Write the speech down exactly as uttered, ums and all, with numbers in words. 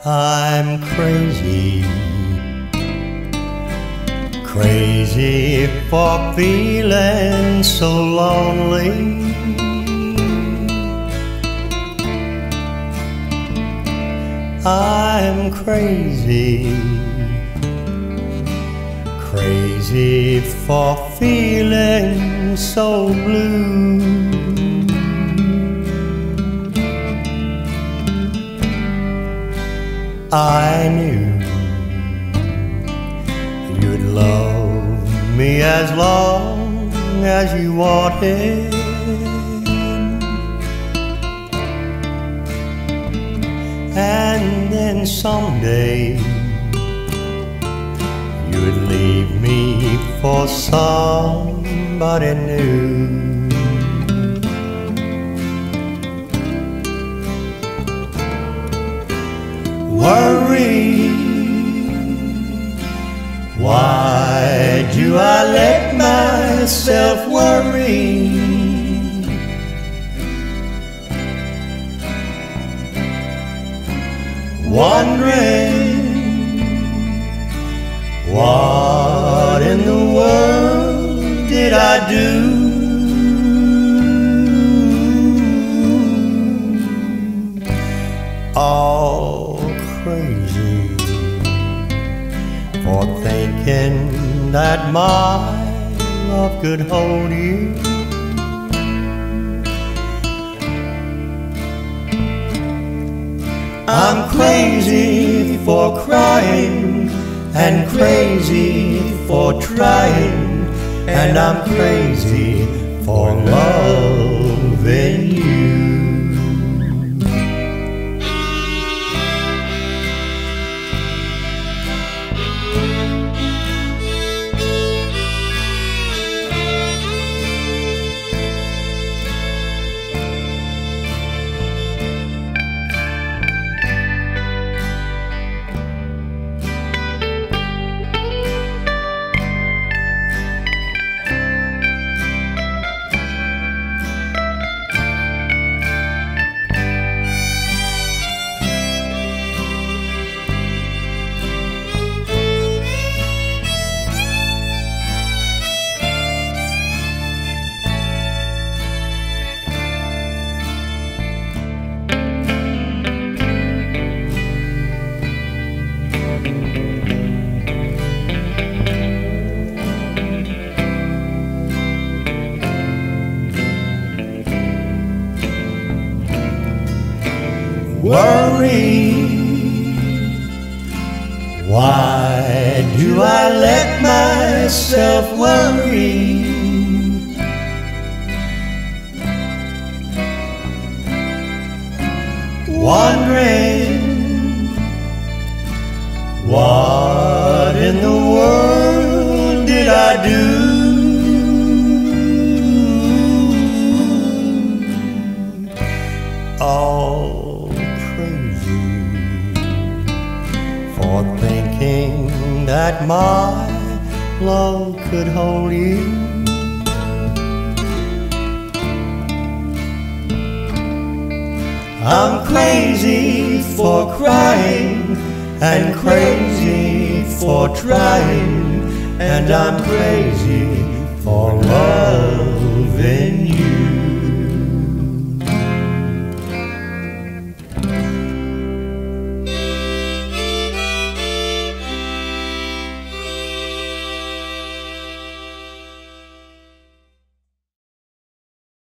I'm crazy, crazy for feeling so lonely. I'm crazy, crazy for feeling so blue. I knew you'd love me as long as you wanted, and then someday you'd leave me for somebody new. Worry, why do I let myself worry? Wondering what in the world did I do? All crazy for thinking that my love could hold you. I'm crazy for crying and crazy for trying, and I'm crazy for loving you. Worry, why do I let myself worry? Wondering what in the world did I do? All for thinking that my love could hold you. I'm crazy for crying and crazy for trying, and I'm crazy for love.